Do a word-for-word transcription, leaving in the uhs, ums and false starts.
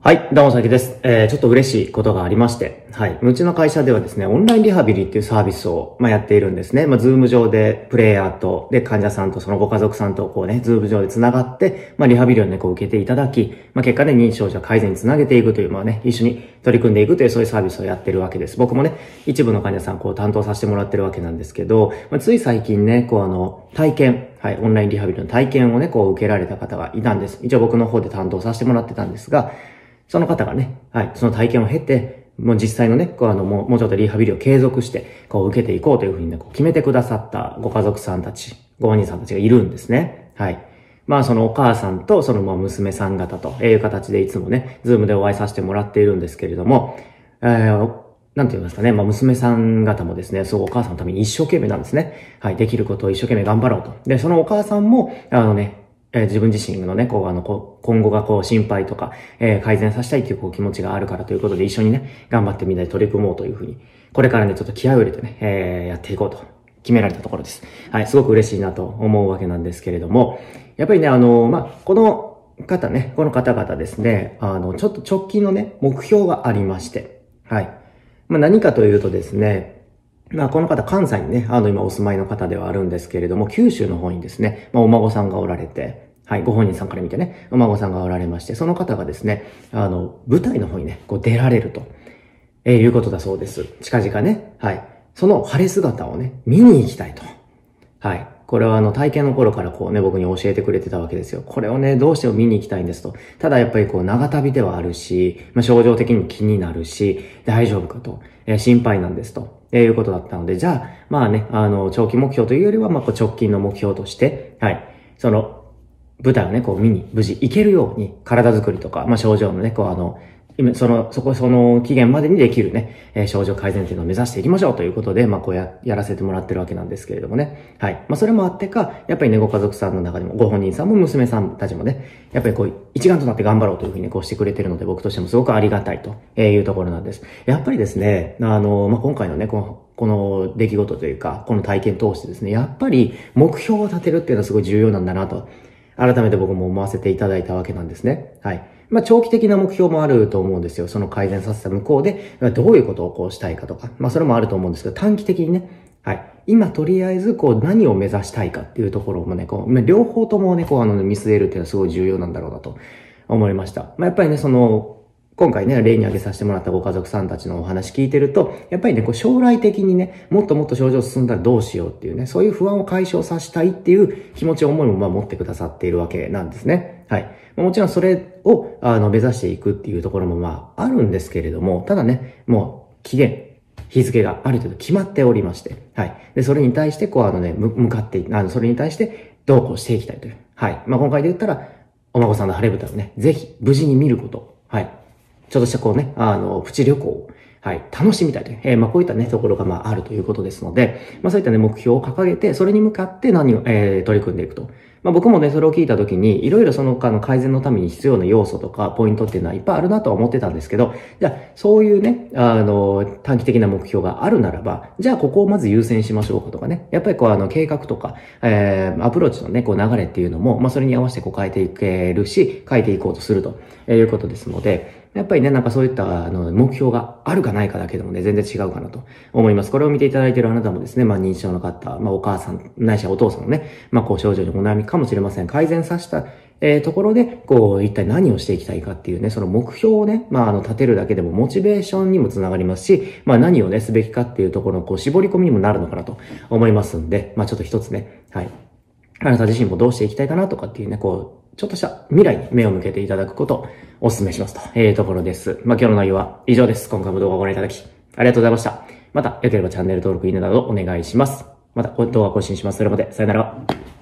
はい、どうも、さきです。えー、ちょっと嬉しいことがありまして、はい。うちの会社ではですね、オンラインリハビリっていうサービスを、まあ、やっているんですね。まあ、ズーム上で、プレイヤーと、で、患者さんとそのご家族さんと、こうね、ズーム上で繋がって、まあ、リハビリをね、こう受けていただき、まあ、結果で認知症状改善につなげていくという、まあね、一緒に取り組んでいくという、そういうサービスをやってるわけです。僕もね、一部の患者さん、こう担当させてもらってるわけなんですけど、まあ、つい最近ね、こうあの、体験、はい、オンラインリハビリの体験をね、こう受けられた方がいたんです。一応僕の方で担当させてもらってたんですが、その方がね、はい、その体験を経て、もう実際のね、こうあの、もう、もうちょっとリハビリを継続して、こう受けていこうというふうにね、こう決めてくださったご家族さんたち、ご本人さんたちがいるんですね。はい。まあそのお母さんとそのまあ娘さん方という形でいつもね、ズームでお会いさせてもらっているんですけれども、えー、なんて言いますかね、まあ娘さん方もですね、そうお母さんのために一生懸命なんですね。はい、できることを一生懸命頑張ろうと。で、そのお母さんも、あのね、えー、自分自身のね、こう、あの、こう、今後がこう、心配とか、えー、改善させたいというこう、気持ちがあるからということで、一緒にね、頑張ってみんなで取り組もうというふうに、これからね、ちょっと気合を入れてね、えー、やっていこうと、決められたところです。はい、すごく嬉しいなと思うわけなんですけれども、やっぱりね、あの、まあ、この方ね、この方々ですね、あの、ちょっと直近のね、目標がありまして、はい。まあ、何かというとですね、まあ、この方、関西にね、あの、今お住まいの方ではあるんですけれども、九州の方にですね、まあ、お孫さんがおられて、はい、ご本人さんから見てね、お孫さんがおられまして、その方がですね、あの、舞台の方にね、こう出られると、えー、いうことだそうです。近々ね、はい。その晴れ姿をね、見に行きたいと。はい。これはあの体験の頃からこうね、僕に教えてくれてたわけですよ。これをね、どうしても見に行きたいんですと。ただやっぱりこう長旅ではあるし、まあ、症状的にも気になるし、大丈夫かと、えー、心配なんですと、えー、いうことだったので、じゃあ、まあね、あの、長期目標というよりは、まあこう直近の目標として、はい。その、舞台をね、こう見に無事行けるように、体作りとか、まあ症状のね、こうあの、今、その、そこ、その期限までにできるね、えー、症状改善っていうのを目指していきましょうということで、まあ、こうや、やらせてもらってるわけなんですけれどもね。はい。まあ、それもあってか、やっぱりね、ご家族さんの中でも、ご本人さんも娘さんたちもね、やっぱりこう、一丸となって頑張ろうというふうにね、こうしてくれてるので、僕としてもすごくありがたいというところなんです。やっぱりですね、あの、まあ、今回のね、この、この出来事というか、この体験通してですね、やっぱり目標を立てるっていうのはすごい重要なんだなと、改めて僕も思わせていただいたわけなんですね。はい。まあ、長期的な目標もあると思うんですよ。その改善させた向こうで、どういうことをこうしたいかとか。まあ、それもあると思うんですけど、短期的にね、はい。今とりあえず、こう、何を目指したいかっていうところもね、こう、両方ともね、こう、あの、見据えるっていうのはすごい重要なんだろうなと思いました。まあ、やっぱりね、その、今回ね、例に挙げさせてもらったご家族さんたちのお話聞いてると、やっぱりね、こう将来的にね、もっともっと症状進んだらどうしようっていうね、そういう不安を解消させたいっていう気持ち、思いもまあ持ってくださっているわけなんですね。はい。もちろんそれを、あの、目指していくっていうところもまあ、あるんですけれども、ただね、もう、期限、日付がある程度決まっておりまして、はい。で、それに対して、こう、あのね、向かってい、あの、それに対して、どうこうしていきたいという。はい。まあ、今回で言ったら、お孫さんの晴れ舞台をね、ぜひ、無事に見ること。はい。ちょっとしたこうね、あの、プチ旅行を、はい、楽しみたいという、えー、まあ、こういったね、ところがまあ、あるということですので、まあ、そういったね、目標を掲げて、それに向かって何を、えー、取り組んでいくと。まあ、僕もね、それを聞いたときに、いろいろその、あの、改善のために必要な要素とか、ポイントっていうのはいっぱいあるなとは思ってたんですけど、じゃあ、そういうね、あの、短期的な目標があるならば、じゃあ、ここをまず優先しましょうかとかね、やっぱりこう、あの、計画とか、えー、アプローチのね、こう、流れっていうのも、まあ、それに合わせてこう、変えていけるし、変えていこうとするということですので、やっぱりね、なんかそういったあの目標があるかないかだけでもね、全然違うかなと思います。これを見ていただいているあなたもですね、まあ認知症の方、まあお母さん、ないしはお父さんのね、まあこう症状にお悩みかもしれません。改善させた、えー、ところで、こう一体何をしていきたいかっていうね、その目標をね、まああの立てるだけでもモチベーションにもつながりますし、まあ何をね、すべきかっていうところのこう絞り込みにもなるのかなと思いますんで、まあちょっと一つね、はい。あなた自身もどうしていきたいかなとかっていうね、こう、ちょっとした未来に目を向けていただくことをお勧めしますというところです。まあ、今日の内容は以上です。今回も動画をご覧いただきありがとうございました。また、良ければチャンネル登録、いいねなどお願いします。また動画更新します。それまで、さよなら。